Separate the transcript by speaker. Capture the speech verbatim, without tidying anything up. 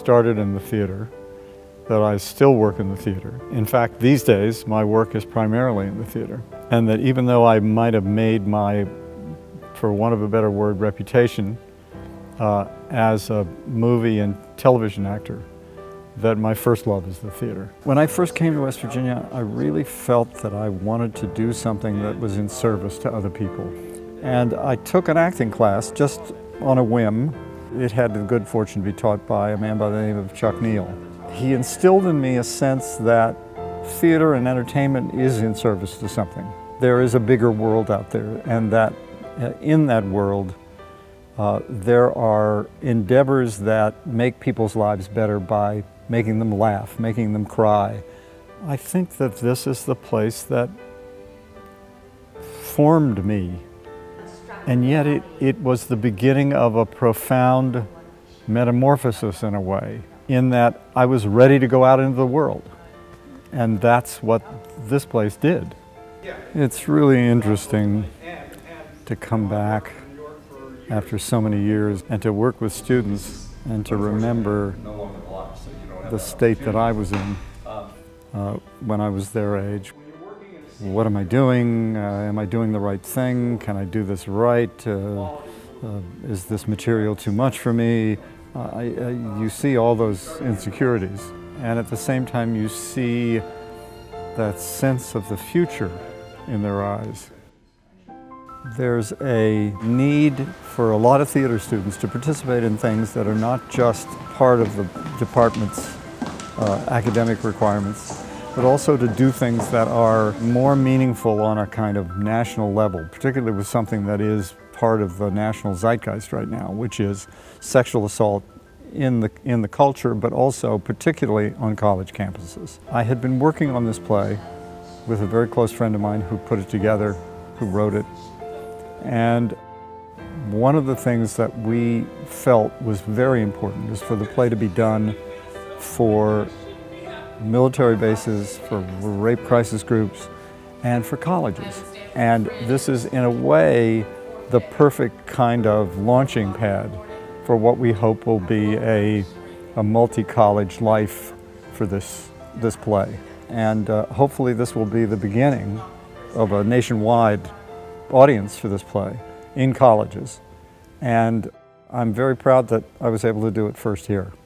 Speaker 1: started in the theater, that I still work in the theater. In fact, these days, my work is primarily in the theater. And that even though I might have made my, for want of a better word, reputation uh, as a movie and television actor, that my first love is the theater. When I first came to West Virginia, I really felt that I wanted to do something that was in service to other people. And I took an acting class just on a whim. It had the good fortune to be taught by a man by the name of Chuck Neal. He instilled in me a sense that theater and entertainment is in service to something. There is a bigger world out there, and that uh, in that world uh, there are endeavors that make people's lives better by making them laugh, making them cry. I think that this is the place that formed me, and yet it, it was the beginning of a profound metamorphosis in a way, in that I was ready to go out into the world. And that's what this place did. It's really interesting to come back after so many years and to work with students and to remember the state that I was in uh, when I was their age. What am I doing? Uh, am I doing the right thing? Can I do this right? Uh, uh, is this material too much for me? Uh, I, I, you see all those insecurities, and at the same time you see that sense of the future in their eyes. There's a need for a lot of theater students to participate in things that are not just part of the department's uh, academic requirements, but also to do things that are more meaningful on a kind of national level, particularly with something that is part of the national zeitgeist right now, which is sexual assault in the, in the culture, but also particularly on college campuses. I had been working on this play with a very close friend of mine who put it together, who wrote it, and one of the things that we felt was very important is for the play to be done for military bases, for rape crisis groups, and for colleges. And this is, in a way, the perfect kind of launching pad for what we hope will be a, a multi-college life for this, this play. And uh, hopefully this will be the beginning of a nationwide audience for this play in colleges. And I'm very proud that I was able to do it first here.